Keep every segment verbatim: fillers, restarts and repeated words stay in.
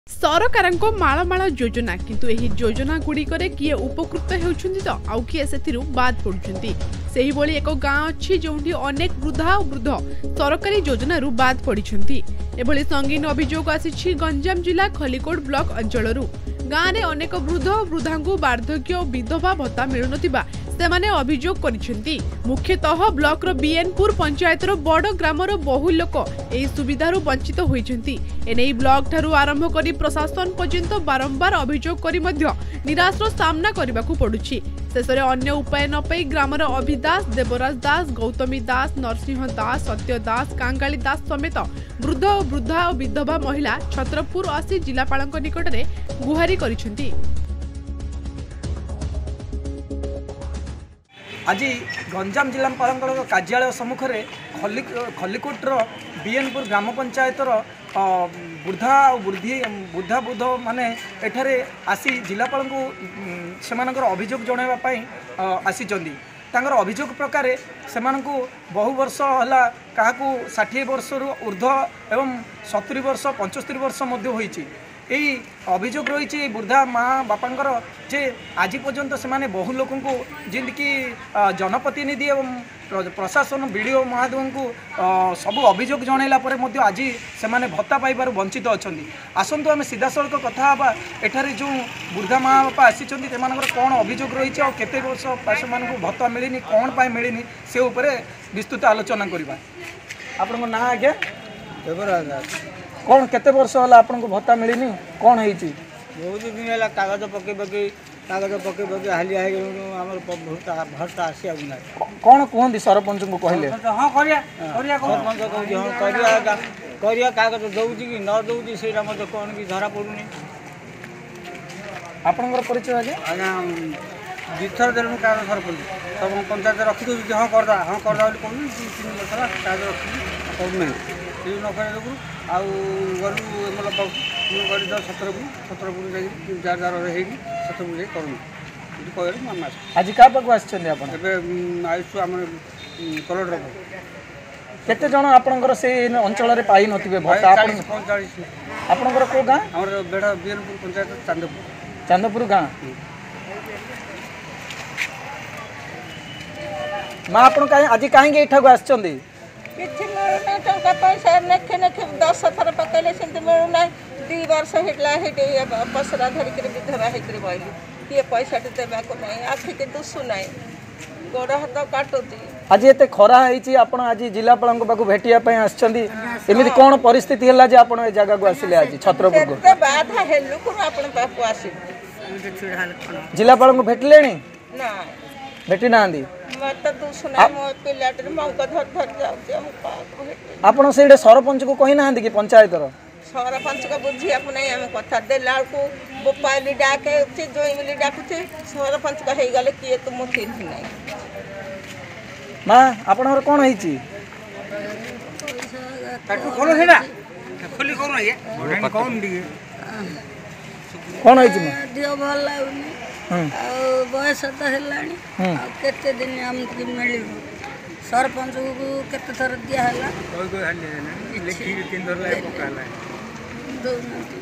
सरकारको माळमाळ योजना किंतु एही योजना गुड़िकर किए उपकृत होउछन्ति तो आउ किए सेथिरु बाद पडुछन्ति। सेही बोली एक गाँ अछि जोंठी अनेक वृद्धा और वृद्ध सरकारी योजनारु बाद पडिछन्ति। एभली संगीन अभियोग आसिछि गंजाम जिला खलिकोट ब्लॉक अंचलरु। गाँव में अनेक वृद्ध वृद्धांकु वार्धक्य और विधवा भत्ता मिलुनथिबा सेमाने अभियोग करिसेंति। मुख्यतः ब्लॉक रो बीएनपुर पंचायत रो बड़ ग्राम रो बहु लोक एही सुविधारु वंचित होइछन्ति। एनै ब्लॉक ठारू आरंभ करी प्रशासन पर्यंत बारंबार अभियोग करी मध्य निराशर सामना करबाकू पडुछि। शेषरे अन्य उपाय न पाई ग्रामर अभिदास, देवराज दास, गौतमी दास, नरसिंह दास, सत्य दास, कांगाली दास समेत वृद्ध और वृद्धा और विधवा महिला छत्रपुर आसी जिलापालक निकटने गुहारी करिसेंति। आज गंजाम जिलापाल कार्यालय सम्मुख में खली खलिकोटर बीएनपुर ग्राम पंचायतर वृद्धा वृद्धि वृद्धा वृद्ध माने एठारे आसी जिलापाल को सेमानकर अभियोग जणाइवाई आसीचंदी। तांकर अभियोग प्रकार सेमानकु बहु वर्ष हला काहाकू षाठी वर्ष रु ऊर्ध्व एवं सत्तरी वर्ष पचहत्तर वर्ष मध्य होईची। यही अभियोग रही वृद्धा माँ बापांकर जे आज पर्यंत से बहु लोक जिनकी जनप्रतिनिधि एवं प्रशासन बीडीओ महादेव को सबू अभियोग जनइला आज से भत्ता पाइबार वंचित अच्छा। आसतु आम सीधा सड़क कथा एठारे जो वृद्धा माँ बापा आसी कौन अभियोग रही और केते वर्ष से भत्ता मिलनी कौन पाई मिलनी से उपरे विस्तृत आलोचना करवा। आपण ना आज्ञा कौन केते वर्ष होला आपन को भत्ता मिलनी कौन होईची? बहुत दिन है कागज पके पके कागज पके पके हालिया हमर भत्ता भत्ता आसिया गुना कौन कहंदी सरपंच को कहले हां करिया करिया सरपंच कहंदी हां करिया करिया कागज दउची कि न दउची सेरा मते कोन की धरा पडुनी। आपनकर परिचय आगे आना दिथर देनु कागज सरपंच सब पंचायत रखि दउ हां करदा हां करदा बोली कोन तीन वर्ष कागज रखि कोन नहीं ये न करे लोग आउ गलु मतलब गरी दस सत्रपुर सत्रपुर जाई जार जार रही सत्रपुर जाई करूँ ये कहले मामा आज का पाक आछन आपण एबे आइसु हमर कलर केते जण आपनकर से अंचल रे पाई नथिबे भत्ता आपण पैंतालीस आपनकर को गां हमर बेडा बीरपुर पंचायत चांदपुर चांदपुर गां मां आपण काहे आज काहे एठा को आछन किछि मिलुना टंका पैसा नेखे नेखे दस थर पकैले सेंति मिलुना दी वर्ष हेला हेटे पसरा धरि के विधवा हेकरे बइली किए पैसा देबा को नहीं आखि के दुसु नहीं गोड़ हाथ काटुती। आज एते खरा हेची आपण आज जिलापाल पाक भेटिया पय आछंदी एमिति कोन परिस्थिति हला जे आपण ए जगह को आसिले आज छत्रपुर को ते बाधा हेलु को आपण पाक आसी जिलापाल को भेटलेनी ना भेटी नांदी मत दुसु ना मो पिलाटर मौका धर धर जाउ हम पाक आपण सेडे सरपंच को कहि नांदी कि पंचायत रो सरपंच का बुद्धि अपने हम कथा देला को बोपाली डाके छि जोई मिली डाकुथे सरपंच का हे गले किए तो मुठी नहीं मां आपण कोन हेची काटू खोलो हेडा खोली कोन ये कोन दिए कोन हेची दियो भल लागुनी बयस तो हेलानी केते दिन हमके मिलिबो सरपंच को केते थर दिया हला कोई कोई हाली लेखी तीन दर ला पकाला दो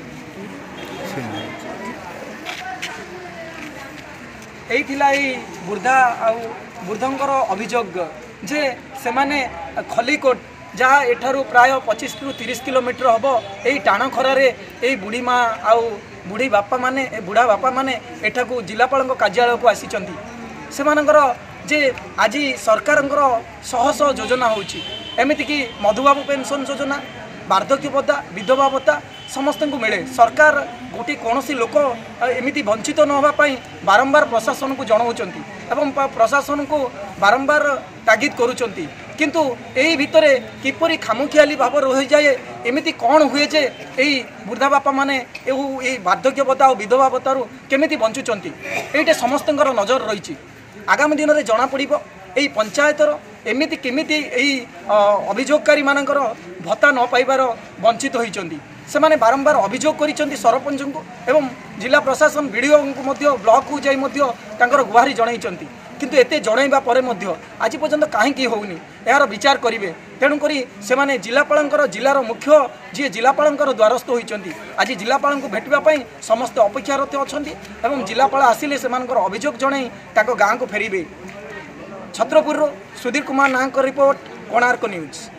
एई वृद्धा आ वृद्धंकर अभियोग जे से माने खलिकोट जहाँ एठारू प्राय पच्चीस रु तीस किलोमीटर हम यही टाण खरारे यही बुढ़ी माँ आउ बुढ़ी बापा माने बुढ़ा बापा माने एठाकू जिलापाल कार्यालय को आसीचंती से मानकर जे आज सरकार शह शह योजना होची एमिति कि मधुबाबू पेंशन योजना वार्धक्य भत्ता विधवा भत्ता समस्त को मिले। सरकार गोटे कौन लोक एमती वंचित न होगापाई बारंबार प्रशासन को जनाऊँच एवं प्रशासन को बारंबार तागिद करुँच किंतु यही भितर किपरि खामुखियाली भाव रही जाए एमती कौन हुए जे यही वृद्धा बापा माने यही वार्धक्य भत्ता और विधवा भत्तारू केमिति बंचुंट ये समस्त नजर रही। आगामी दिन में जना पड़ यही पंचायतर एमती केमिति यही अभियोगकारी मानकर भत्ता न पाइबार वंचित होइचंदी से माने बारंबार अभियोग करिसंती सरपंच को एवं जिला प्रशासन बीडीओ को ब्लॉक को जाई गुहारी जणाइचंती किंतु एते जणाइबा परे मध्य आज पर्यंत कहीं होनी यार विचार करेंगे तेणुक से जिलापाल जिलार मुख्य जी जिलापाल द्वारस्थ होती आज जिलापाल भेटापी समस्त अपेक्षारत अच्छा जिलापाल आसिले से अभियोग जन गाँव को फेरबे। छत्रपुर सुधीर कुमार नाहक रिपोर्ट कोणार्क न्यूज।